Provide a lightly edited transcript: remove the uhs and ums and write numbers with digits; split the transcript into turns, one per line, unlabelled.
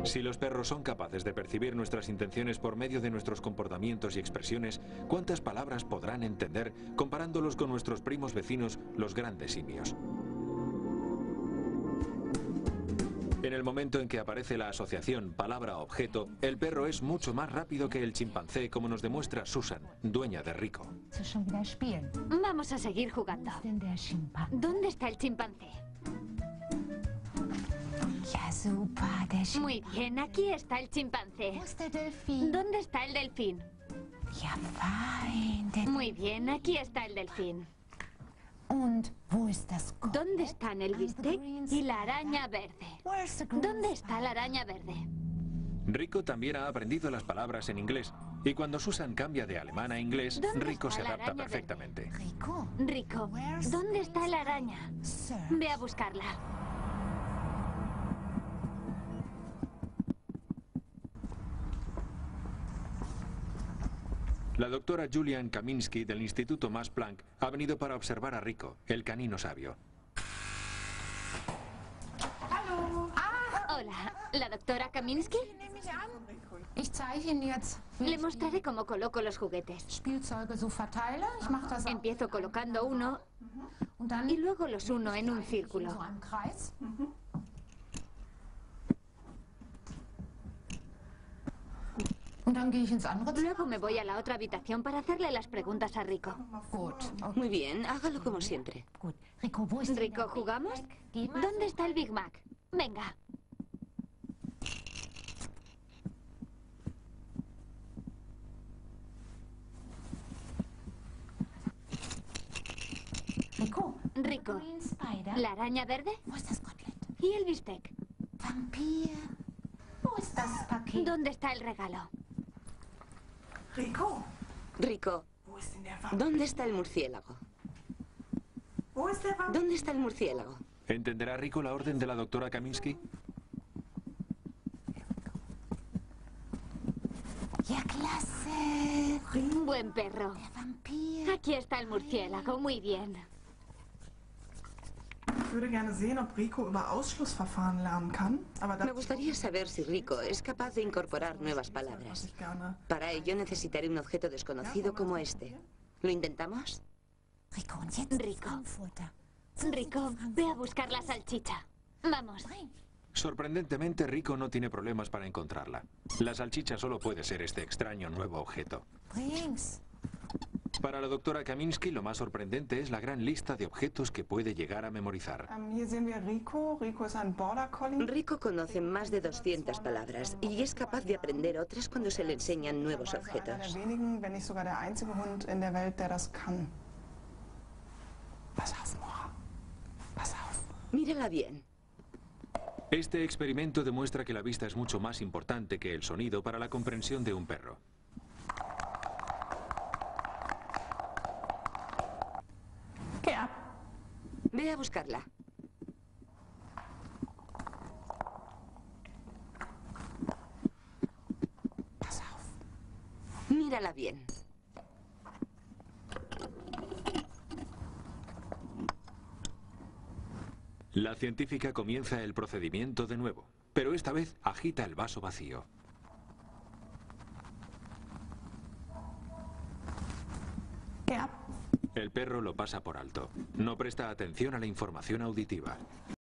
Si los perros son capaces de percibir nuestras intenciones por medio de nuestros comportamientos y expresiones, ¿cuántas palabras podrán entender comparándolos con nuestros primos vecinos, los grandes simios? En el momento en que aparece la asociación palabra-objeto, el perro es mucho más rápido que el chimpancé, como nos demuestra Susan, dueña de Rico.
Vamos a seguir jugando. ¿Dónde está el chimpancé? Muy bien, aquí está el chimpancé. ¿Dónde está el delfín? Muy bien, aquí está el delfín. ¿Dónde están el bistec y la araña verde? ¿Dónde está la araña verde?
Rico también ha aprendido las palabras en inglés, y cuando Susan cambia de alemán a inglés, Rico se adapta perfectamente.
Rico, ¿dónde está la araña? Ve a buscarla.
La doctora Julian Kaminsky del Instituto Max Planck ha venido para observar a Rico, el canino sabio.
Hola, ¿la doctora Kaminsky? Le mostraré cómo coloco los juguetes. Empiezo colocando uno y luego los uno en un círculo. Luego me voy a la otra habitación para hacerle las preguntas a Rico.
Muy bien, hágalo como siempre.
Rico, ¿jugamos? ¿Dónde está el Big Mac? Venga. Rico, ¿la araña verde? ¿Y el bistec? ¿Dónde está el regalo?
Rico, ¿dónde está el murciélago? ¿Dónde está el murciélago?
¿Entenderá Rico la orden de la doctora Kaminsky?
Buen perro. Aquí está el murciélago, muy bien.
Me gustaría saber si Rico es capaz de incorporar nuevas palabras. Para ello necesitaré un objeto desconocido como este. ¿Lo intentamos?
Rico, ve a buscar la salchicha. Vamos.
Sorprendentemente, Rico no tiene problemas para encontrarla. La salchicha solo puede ser este extraño nuevo objeto. Para la doctora Kaminsky, lo más sorprendente es la gran lista de objetos que puede llegar a memorizar.
Rico conoce más de 200 palabras y es capaz de aprender otras cuando se le enseñan nuevos objetos. Mírala bien.
Este experimento demuestra que la vista es mucho más importante que el sonido para la comprensión de un perro.
Ve a buscarla. Mírala bien.
La científica comienza el procedimiento de nuevo, pero esta vez agita el vaso vacío. El perro lo pasa por alto. No presta atención a la información auditiva.